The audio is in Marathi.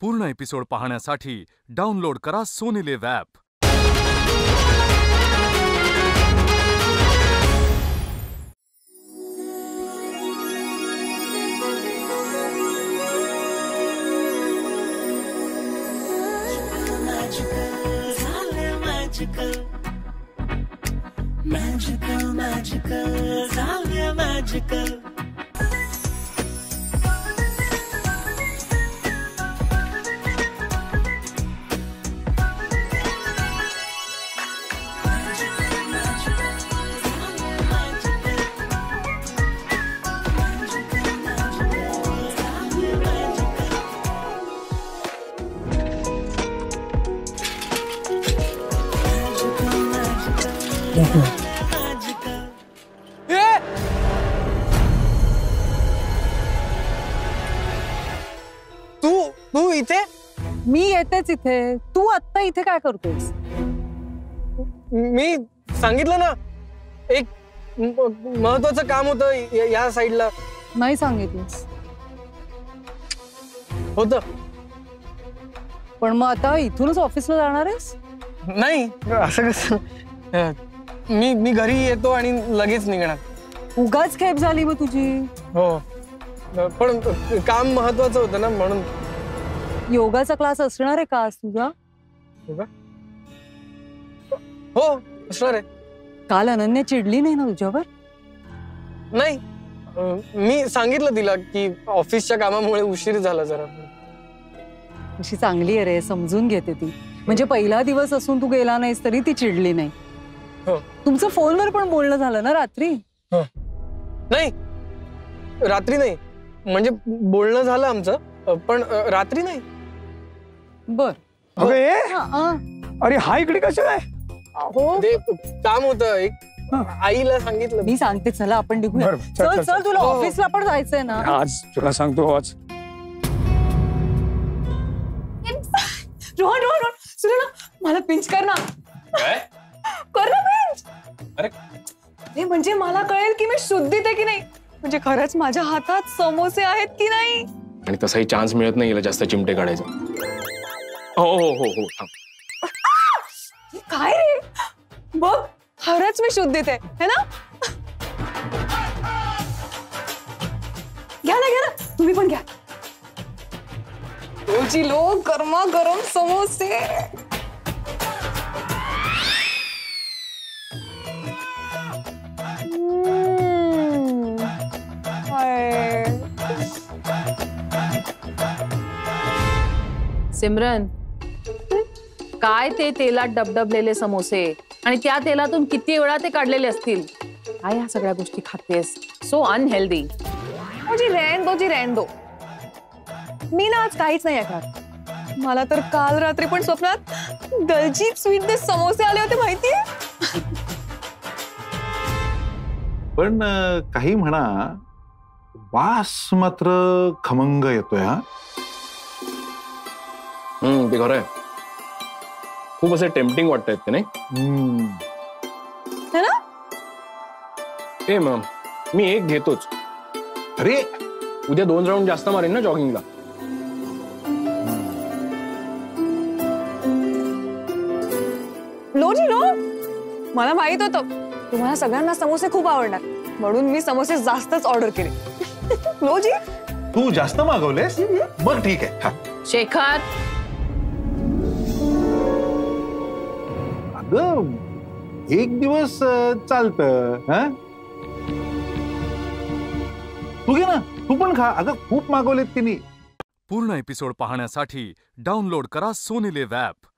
पूर्ण एपिसोड पाहण्यासाठी डाउनलोड करा Sony LIV app. Magical, magical, झाले magical. तू इथे? मी येतेच इथे. तू आत्ता इथे काय करतोस? मी सांगितलं ना, एक महत्वाचं काम होतं या साईडला. नाही सांगितलंस. होतं. पण मग आता इथूनच ऑफिसला जाणार आहेस? नाही, असं कसं. मी घरी येतो आणि लगेच निघणार. उगाच खेप झाली मग तुझी. हो, पण काम महत्वाचं होतं ना, म्हणून. योगाचा क्लास असणार आहे का आज तुझा? हो, असणार आहे. काल अनन्या चिडली नाही ना तुझ्यावर? नाही, मी सांगितलं तिला की ऑफिसच्या कामामुळे उशीर झाला जरा. अशी चांगली आहे रे, समजून घेते ती. म्हणजे पहिला दिवस असून तू गेला नाहीस तरी ती चिडली नाही. हो. तुमचं फोनवर पण बोलणं झालं ना रात्री? हो. नाही, रात्री नाही. म्हणजे बोलणं झालं आमचं, पण रात्री नाही. बर. अरे हा इकडे कसं काय? ते काम होतं एक. आईला सांगितलं. मी सांगते, चला आपण निघूया. चल चल, तुला ऑफिसला पण जायचंय ना आज. तुला सांगतो आज. रोहन रोहन सुन ना, मला पिंच कर ना. काय? कर ना पिंच. अरे म्हणजे मला कळेल की मी शुद्धीत आहे की नाही. म्हणजे खरंच माझ्या हातात समोसे आहेत की नाही. आणि तसाही चान्स मिळत नाही हिला जास्त चिमटे काढायचा. हो हो हो हो. काय रे, बघ खरंच मी शुद्धीत आहे है ना. घ्या ना तुम्ही पण घ्या. रोजी लोक गरमा गरम समोसे. सिमरन, काय ते तेलात डबडबलेले समोसे आणि त्या तेलातून किती वेळा ते काढलेले असतील. काय ह्या सगळ्या गोष्टी खातेस? So unhealthy. जी रहन दो. मी ना आज काहीच नाही ऐकणार. मला तर काल रात्री पण स्वप्नात दलजीत स्वीट ते समोसे आले होते, माहितीये. पण काही म्हणा, वास मात्र खमंग येतोय. हा, ते खरं आहे. खूप असे टेम्पटिंग वाटतायत ते, नाही? है ना? ए मॅम, मी एक घेतोच. अरे उद्या 2 राऊंड जास्त मारेन ना जॉगिंगला. लोजी लो, मला माहित होतं तुम्हाला सगळ्यांना समोसे खूप आवडणार, म्हणून मी समोसे जास्तच ऑर्डर केले. लोजी, तू जास्त मागवलेस? मग ठीक आहे. हा. शेखर, अगं, एक दिवस चालतं. तू घे ना, तू पण खा. अगं खूप मागवलेत तिने. पूर्ण एपिसोड पाहण्यासाठी डाउनलोड करा सोनी लिव्ह ॲप.